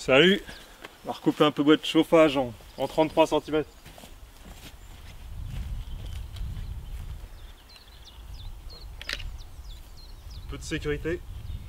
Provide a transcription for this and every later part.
Salut! On va recouper un peu bois de chauffage en 33 cm. Peu de sécurité.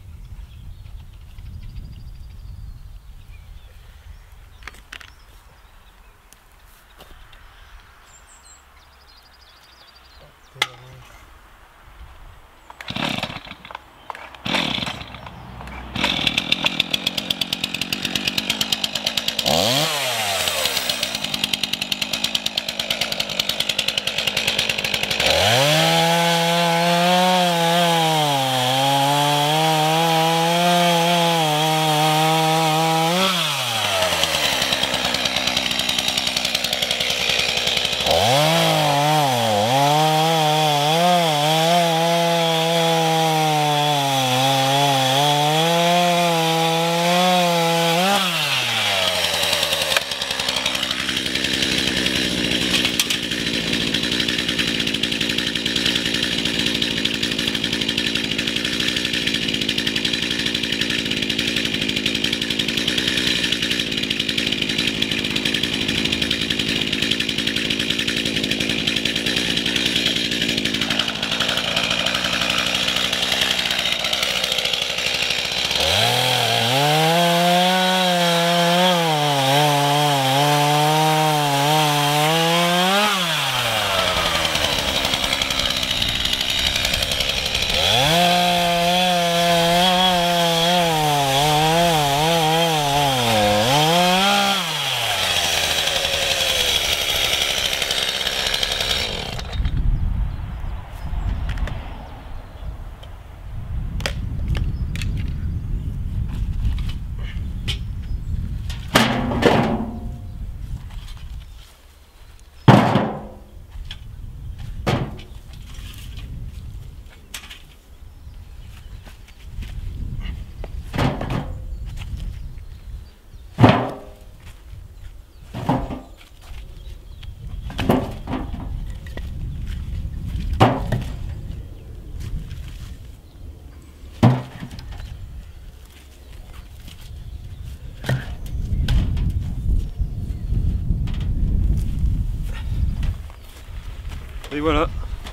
Et voilà,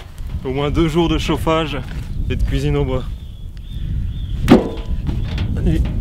au moins 2 jours de chauffage et de cuisine au bois. Allez.